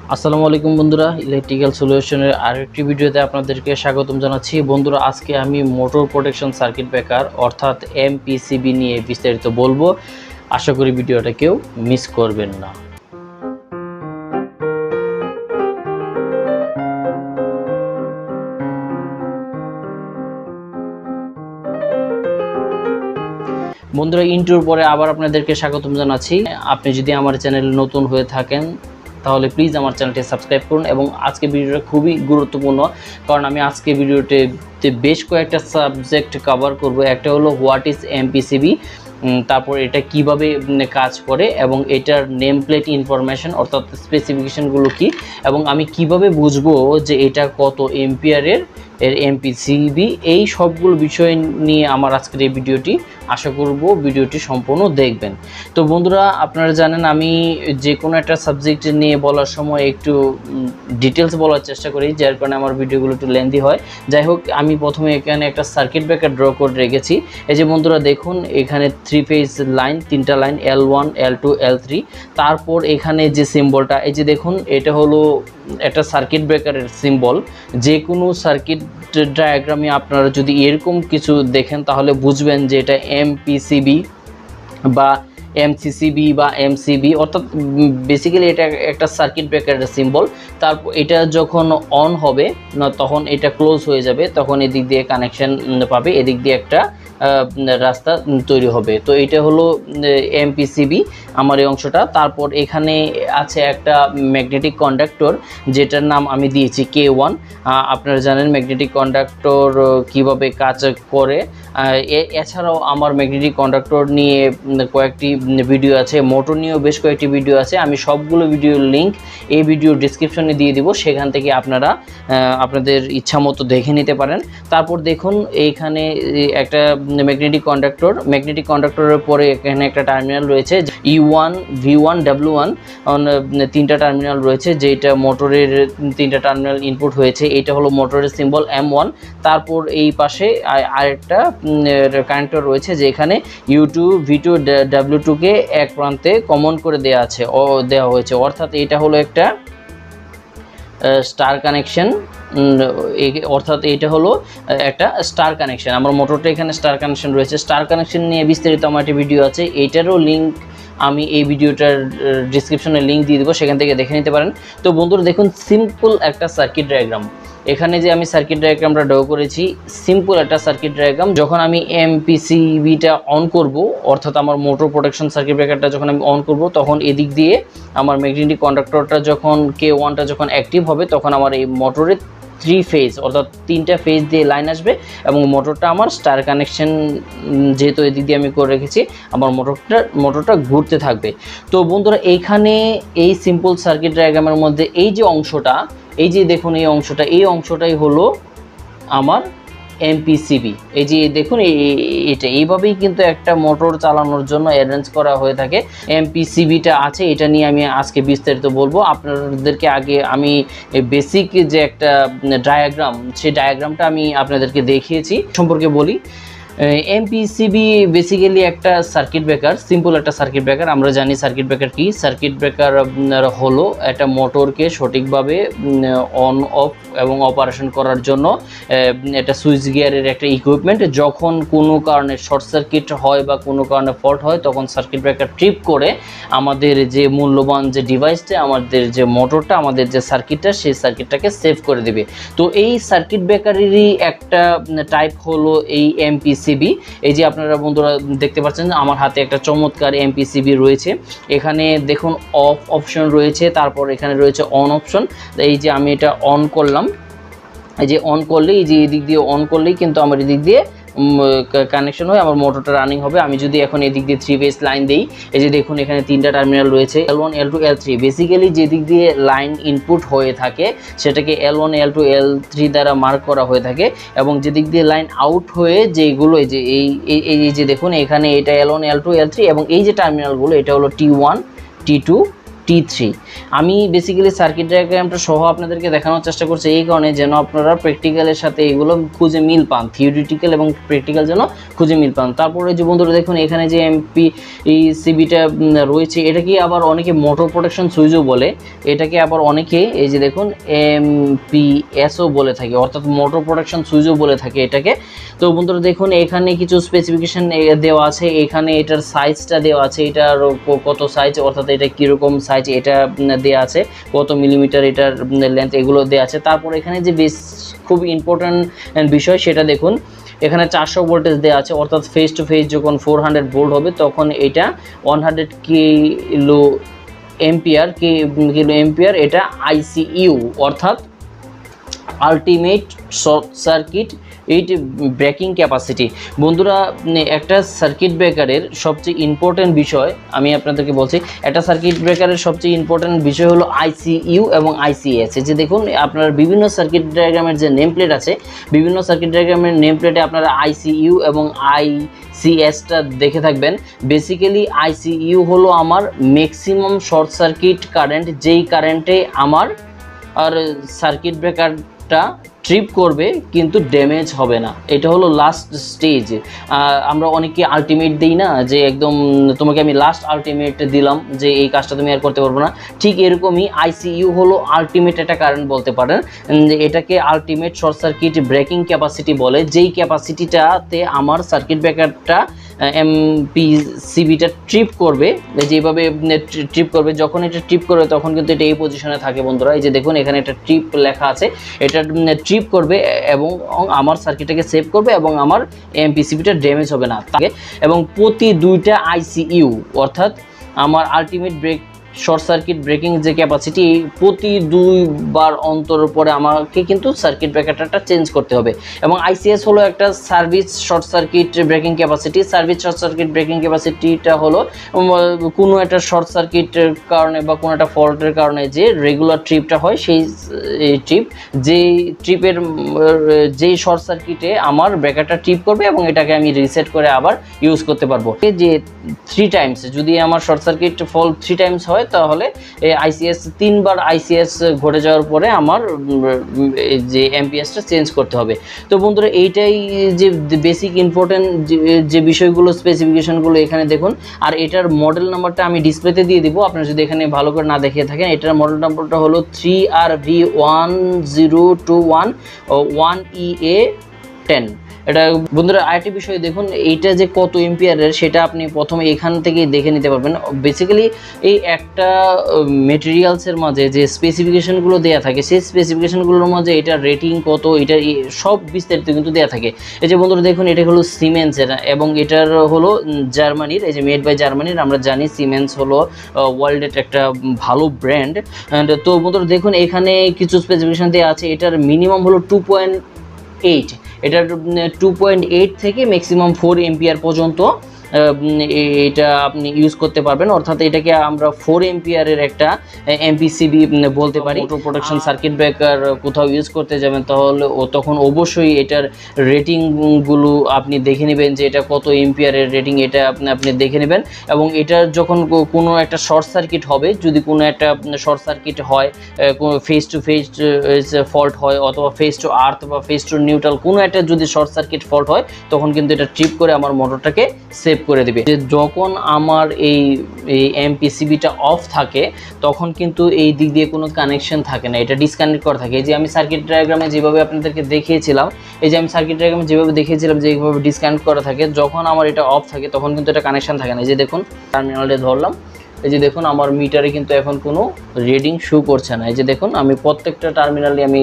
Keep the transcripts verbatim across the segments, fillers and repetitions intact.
আসসালামু আলাইকুম বন্ধুরা, ইলেকট্রিক্যাল সলিউশনের আরেকটি ভিডিওতে আপনাদেরকে স্বাগতম জানাচ্ছি। বন্ধুরা, আজকে আমি মোটর প্রোটেকশন সার্কিট ব্রেকার অর্থাৎ এমপিসিবি নিয়ে বিস্তারিত বলবো। আশা করি ভিডিওটা কেউ মিস করবেন না। বন্ধুরা, ইন্ট্রোর পরে আবার আপনাদেরকে স্বাগতম জানাচ্ছি। আপনি যদি আমার চ্যানেলে নতুন হয়ে থাকেন তাহলে প্লিজ আমার চ্যানেলটি সাবস্ক্রাইব করুন এবং আজকে ভিডিওটা খুবই গুরুত্বপূর্ণ, কারণ আমি আজকে ভিডিওতে বেশ কয়েকটা সাবজেক্ট কভার করব। একটা হলো হোয়াট ইজ এমপিসিবি, তারপর এটা কিভাবে কাজ করে এবং এটার নেম প্লেট ইনফরমেশন অর্থাৎ স্পেসিফিকেশনগুলো কি, এবং আমি কিভাবে বুঝবো যে এটা কত এম্পিয়ারের এর এমপিসিবি। এই সবগুলো বিষয় নিয়ে আমার আজকের এই ভিডিওটি, আশা করব ভিডিওটি সম্পূর্ণ দেখবেন। তো বন্ধুরা, আপনারা জানেন আমি যে কোনো একটা সাবজেক্ট নিয়ে বলার সময় একটু ডিটেলস বলার চেষ্টা করি, যার কারণে আমার ভিডিওগুলো একটু লেন্দি হয়। যাই হোক, আমি প্রথমে এখানে একটা সার্কিট ব্রেকার ড্র করে রেখেছি। এই যে বন্ধুরা দেখুন, এখানে থ্রি ফেজ লাইন, তিনটা line L one L two L three. তারপর এখানে যে সিম্বলটা, এই যে দেখুন, এটা হলো একটা সার্কিট ব্রেকারের সিম্বল। যে কোনো সার্কিট ডায়াগ্রামে আপনারা যদি এরকম কিছু দেখেন তাহলে বুঝবেন যে এটা এমপিসিবি বা এমসিসিবি বা এমসিবি, অর্থাৎ বেসিক্যালি এটা একটা সার্কিট ব্রেকারের সিম্বল। তারপর এটা যখন অন হবে না তখন এটা ক্লোজ হয়ে যাবে, তখন এদিক দিয়ে কানেকশন পাবে, এদিক দিয়ে একটা রাস্তা তৈরি হবে। তো এটা হলো এমপিসিবি আমার এই অংশটা। তারপর এখানে আছে একটা ম্যাগনেটিক কন্ডাক্টর, যেটার নাম আমি দিয়েছি কে ওয়ান। আপনারা জানেন ম্যাগনেটিক কন্ডাক্টর কিভাবে কাজ করে। এছাড়াও আমার ম্যাগনেটিক কন্ডাক্টর নিয়ে কয়েকটি ভিডিও আছে, মোটর নিয়েও বেশ কয়েকটি ভিডিও আছে। আমি সবগুলো ভিডিওর লিঙ্ক এই ভিডিও ডিসক্রিপশনে দিয়ে দিব, সেখান থেকে আপনারা আপনাদের ইচ্ছা মতো দেখে নিতে পারেন। তারপর দেখুন, এইখানে একটা ম্যাগনেটিক কন্ডাক্টর, ম্যাগনেটিক কন্ডাক্টরের পরে এখানে একটা টার্মিনাল রয়েছে E one V one W one, তিনটা টার্মিনাল রয়েছে, যেটা মোটরের তিনটা টার্মিনাল ইনপুট হয়েছে। এটা হলো মোটরের সিম্বল এম ওয়ান। তারপর এই পাশে আরেকটা কানেক্টর রয়েছে, যেখানে U two V two W টুকে এক প্রান্তে কমন করে দেওয়া আছে ও দেওয়া হয়েছে, অর্থাৎ এটা হলো একটা স্টার কানেকশন। অর্থাৎ এটা হলো একটা স্টার কানেকশন। আমার মোটরটা এখানে স্টার কানেকশন রয়েছে। স্টার কানেকশন নিয়ে বিস্তারিত আমার একটা ভিডিও আছে, এইটারও লিঙ্ক আমি এই ভিডিওটার ডিসক্রিপশনে লিঙ্ক দিয়ে দেবো, সেখান থেকে দেখে নিতে পারেন। তো বন্ধুরা দেখুন, সিম্পল একটা সার্কিট ডায়াগ্রাম। এখানে যে আমি সার্কিট ডায়াগ্রামটা ড্র করেছি, সিম্পল একটা সার্কিট ডায়াগ্রাম। যখন আমি এমপিসিবিটা অন করব, অর্থাৎ আমার মোটর প্রোটেকশন সার্কিট ব্রেকারটা যখন আমি অন করব, তখন এদিক দিয়ে আমার ম্যাগনেটিক কন্ডাক্টরটা যখন কে ওয়ানটা যখন অ্যাক্টিভ হবে, তখন আমার এই মোটরের থ্রি ফেজ অর্থাৎ তিনটা ফেজ দিয়ে লাইন আসবে এবং মোটরটা আমার স্টার কানেকশন, যেহেতু এদিক দিয়ে আমি করে রেখেছি, আমার মোটরটা মোটরটা ঘুরতে থাকবে। তো বন্ধুরা, এইখানে এই সিম্পল সার্কিট ডায়াগ্রামের মধ্যে এই যে অংশটা, এই যে দেখুন এই অংশটা, এই অংশটাই হলো আমার এমপিসিবি। এই যে দেখুন, এটা এইভাবেই কিন্তু একটা মোটর চালানোর জন্য অ্যারেঞ্জ করা হয়ে থাকে। এমপিসিবিটা আছে, এটা নিয়ে আমি আজকে বিস্তারিত বলবো আপনাদেরকে। আগে আমি বেসিক যে একটা ডায়াগ্রাম, সেই ডায়াগ্রামটা আমি আপনাদেরকে দেখিয়েছি, সম্পর্কে বলি। এমপিসিবি বেসিক্যালি একটা সার্কিট ব্রেকার, সিম্পল একটা সার্কিট ব্রেকার। আমরা জানি সার্কিট ব্রেকার কি। সার্কিট ব্রেকার হলো একটা মোটরকে সঠিকভাবে অন অফ এবং অপারেশন করার জন্য একটা সুইচ গিয়ারের একটা ইকুইপমেন্ট। যখন কোনো কারণে শর্ট সার্কিট হয় বা কোনো কারণে ফল্ট হয়, তখন সার্কিট ব্রেকার ট্রিপ করে আমাদের যে মূল্যবান যে ডিভাইসটা, আমাদের যে মোটরটা, আমাদের যে সার্কিটটা, সেই সার্কিটটাকে সেভ করে দেবে। তো এই সার্কিট ব্রেকারেরই একটা টাইপ হলো এই এমপিসিবি। এই যে আপনারা বন্ধুরা দেখতে পাচ্ছেন, আমার হাতে একটা চমৎকার এমপিসিবি রয়েছে। এখানে দেখুন অফ অপশন রয়েছে, তারপর এখানে রয়েছে অন অপশন। এই যে আমি এটা অন করলাম, এই যে অন করলেই, এই যে এদিক দিয়ে অন করলেই কিন্তু আমার এদিক দিয়ে কানেকশন হয়, আমার মোটরটা রানিং হবে। আমি যদি এখন এদিক দিয়ে থ্রি ফেজ লাইন দিই, এই যে দেখুন এখানে তিনটা টার্মিনাল রয়েছে, L one L two L three. Basically যেদিক দিয়ে লাইন ইনপুট হয়ে থাকে সেটাকে L one L two L three দ্বারা মার্ক করা হয়ে থাকে, এবং যেদিক দিয়ে লাইন আউট হয়ে যেগুলো, এই যে এই এই যে দেখুন এখানে এটা L one L two L three, এবং এই যে টার্মিনালগুলো, এটা হলো T one T two T three. আমি বেসিক্যালি সার্কিট ডায়াগ্রামটা সহ আপনাদেরকে দেখানোর চেষ্টা করছি এই কারণে যেন আপনারা প্র্যাকটিক্যালের সাথে এগুলো খুঁজে মিল পান, থিওরিটিক্যাল এবং প্র্যাকটিক্যাল যেন খুঁজে মিল পান। তারপরে যে বন্ধুরা দেখুন এখানে যে এমপি সিবিটা রয়েছে এটাকে আবার অনেকে মোটর প্রোটেকশন সুইচও বলে, এটাকে আবার অনেকে এই যে দেখুন এমপিএসও বলে থাকে, অর্থাৎ মোটর প্রোটেকশন সুইচও বলে থাকে এটাকে। তো বন্ধুরা দেখুন এখানে কিছু স্পেসিফিকেশন দেওয়া আছে, এখানে এটার সাইজটা দেওয়া আছে, এটার কত সাইজ অর্থাৎ এটা কীরকম সাইজ এটা দেওয়া আছে, কত মিলিমিটার এটার লেন্থ এগুলো দেওয়া আছে। তারপর এখানে যে বেশ খুব ইম্পর্ট্যান্ট বিষয় সেটা দেখুন, এখানে চারশো ভোল্টেজ দেওয়া আছে, অর্থাৎ ফেস টু ফেস যখন ফোর হান্ড্রেড ভোল্ট হবে তখন এটা one hundred kilo ampere kilo ampere এটা আইসিইউ অর্থাৎ ultimate short circuit eight breaking capacity. বন্ধুরা একটা সার্কিট ব্রেকারের সবচেয়ে ইম্পর্টেন্ট বিষয় আমি আপনাদেরকে বলছি, একটা সার্কিট ব্রেকারের সবচেয়ে ইম্পর্টেন্ট বিষয় হলো আইসিইউ এবং আইসিএস। যে দেখুন আপনার বিভিন্ন সার্কিট ডায়াগ্রামের যে নেম প্লেট আছে, বিভিন্ন সার্কিট ডায়াগ্রামের নেম প্লেটে আপনারা আইসিইউ এবং আই সিএসটা দেখে থাকবেন। বেসিক্যালি আইসিইউ হলো আমার ম্যাক্সিমাম শর্ট সার্কিট কারেন্ট, যেই কারেন্টে আমার আর সার্কিট ব্রেকারটা ট্রিপ করবে কিন্তু ড্যামেজ হবে না, এটা হলো লাস্ট স্টেজ। আমরা অনেকে আলটিমেট দিই না, যে একদম তোমাকে আমি লাস্ট আলটিমেট দিলাম যে এই কাজটা তুমি আর করতে পারবো না, ঠিক এরকমই আইসিইউ হলো আলটিমেট একটা কারেন্ট বলতে পারেন। এটাকে ultimate short circuit breaking capacity বলে, যেই ক্যাপাসিটিটাতে আমার সার্কিট ব্রেকারটা এমপিসিবিটা ট্রিপ করবে, যেভাবে ট্রিপ করবে, যখন এটা ট্রিপ করবে তখন কিন্তু এটা এই পজিশনে থাকে বন্ধুরা। এই যে দেখুন এখানে একটা ট্রিপ লেখা আছে, এটা ট্রিপ করবে এবং আমার সার্কিটটাকে সেভ করবে এবং আমার এমপিসিবিটা ড্যামেজ হবে না তাকে। এবং প্রতি দুইটা আইসিইউ অর্থাৎ আমার ultimate break short circuit breaking যে ক্যাপাসিটি, প্রতি দুইবার অন্তর পরে আমাকে কিন্তু সার্কিট ব্রেকারটা চেঞ্জ করতে হবে। এবং আইসিএস হলো একটা service short circuit breaking capacity. Service short circuit breaking ক্যাপাসিটিটা হলো কোনো একটা শর্ট সার্কিটের কারণে বা কোনো একটা ফল্টের কারণে যে রেগুলার ট্রিপটা হয়, সেই ট্রিপ যেই ট্রিপের যেই শর্ট সার্কিটে আমার ব্রেকারটা ট্রিপ করবে এবং এটাকে আমি রিসেট করে আবার ইউজ করতে পারবো। যে থ্রি টাইমস যদি আমার short circuit fall three times হয় তাহলে এই আইসিএস তিনবার আইসিএস ঘটে যাওয়ার পরে আমার যে এমপিএসটা চেঞ্জ করতে হবে। তো বন্ধুরা এইটাই যে বেসিক ইম্পর্টেন্ট যে বিষয়গুলো স্পেসিফিকেশনগুলো এখানে দেখুন। আর এটার মডেল নাম্বারটা আমি ডিসপ্লেতে দিয়ে দিব, আপনারা যদি এখানে ভালো করে না দেখিয়ে থাকেন। এটার মডেল নাম্বারটা হলো three R V one zero two one one E A ten. এটা বন্ধুরা আরেকটি বিষয় দেখুন, এইটা যে কত এম্পিয়ারের সেটা আপনি প্রথমে এখান থেকে দেখে নিতে পারবেন। বেসিক্যালি এই একটা মেটেরিয়ালসের মাঝে যে স্পেসিফিকেশনগুলো দেওয়া থাকে, সেই স্পেসিফিকেশনগুলোর মাঝে এটার রেটিং কত, এটার সব বিস্তারিত কিন্তু দেওয়া থাকে। এই যে বন্ধুরা দেখুন এটা হলো সিমেন্সের এবং এটার হলো জার্মানির, এই যে মেড বাই জার্মানির। আমরা জানি সিমেন্স হলো ওয়ার্ল্ডের একটা ভালো ব্র্যান্ড। তো বন্ধুরা দেখুন এখানে কিছু স্পেসিফিকেশন দেওয়া আছে, এটার মিনিমাম হলো টু পয়েন্ট এইট, এটা টু পয়েন্ট এইট থেকে ম্যাক্সিমাম ফোর এম্পিয়ার পর্যন্ত এটা আপনি ইউজ করতে পারবেন। অর্থাৎ এটাকে আমরা ফোর এম্পিয়ারের একটা এমপিসিবি বলতে পারি। মোটর প্রোটেকশন সার্কিট ব্রেকার কোথাও ইউজ করতে যাবেন তাহলে ও তখন অবশ্যই এটার রেটিংগুলো আপনি দেখে নেবেন যে এটা কত এম্পিয়ারের রেটিং, এটা আপনি আপনি দেখে নেবেন। এবং এটার যখন কোনো একটা শর্ট সার্কিট হবে, যদি কোনো একটা শর্ট সার্কিট হয়, কোনো ফেস টু ফেস ফল্ট হয় অথবা ফেস টু আর্থ বা ফেস টু নিউট্রাল কোনো একটা যদি শর্ট সার্কিট ফল্ট হয়, তখন কিন্তু এটা ট্রিপ করে আমার মোটরটাকে সেভ করে দেবে। যে যখন আমার এই এই এমপিসিবিটা অফ থাকে তখন কিন্তু এই দিক দিয়ে কোনো কানেকশন থাকে না, এটা ডিসকানেক্ট করা থাকে। এই যে আমি সার্কিট ডায়াগ্রামে যেভাবে আপনাদেরকে দেখিয়েছিলাম, এই যে আমি সার্কিট ডায়াগ্রামে যেভাবে দেখিয়েছিলাম যে এইভাবে ডিসকানেক্ট করা থাকে, যখন আমার এটা অফ থাকে তখন কিন্তু এটা কানেকশন থাকে না। এই যে দেখুন টার্মিনালটা ধরলাম, এই যে দেখুন আমার মিটারে কিন্তু এখন কোনো রিডিং শো করছে না। এই যে দেখুন আমি প্রত্যেকটা টার্মিনালে আমি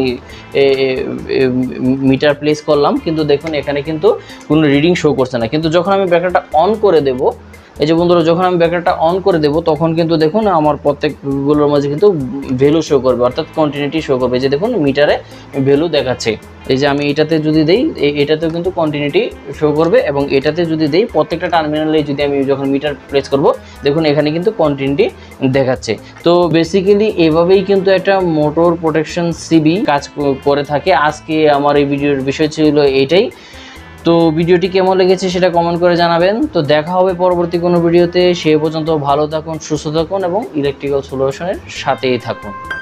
মিটার প্লেস করলাম, কিন্তু দেখুন এখানে কিন্তু কোনো রিডিং শো করছে না। কিন্তু যখন আমি ব্রেকারটা অন করে দেব, এই যে বন্ধুরা যখন আমি ব্রেকারটা অন করে দেব তখন কিন্তু দেখুন আমার প্রত্যেকগুলোর মাঝে কিন্তু ভ্যালু শো করবে, অর্থাৎ কন্টিনিউটি শো করবে। এই যে দেখুন মিটারে ভ্যালু দেখাচ্ছে। এই যে আমি এটাতে যদি দেই, এটাতেও কিন্তু কন্টিনিউটি শো করবে এবং এটাতে যদি দেই, প্রত্যেকটা টার্মিনালে যদি আমি যখন মিটার প্লেস করব দেখুন এখানে কিন্তু কন্টিনিউটি দেখাচ্ছে। তো বেসিক্যালি এভাবেই কিন্তু একটা মোটর প্রোটেকশন সিবি কাজ করে থাকে। আজকে আমার এই ভিডিওর বিষয় ছিল এইটাই। তো ভিডিওটি কেমন লেগেছে সেটা কমেন্ট করে জানাবেন। তো দেখা হবে পরবর্তী কোনো ভিডিওতে। সে পর্যন্ত ভালো থাকুন, সুস্থ থাকুন এবং ইলেকট্রিক্যাল সলিউশনের সাথেই থাকুন।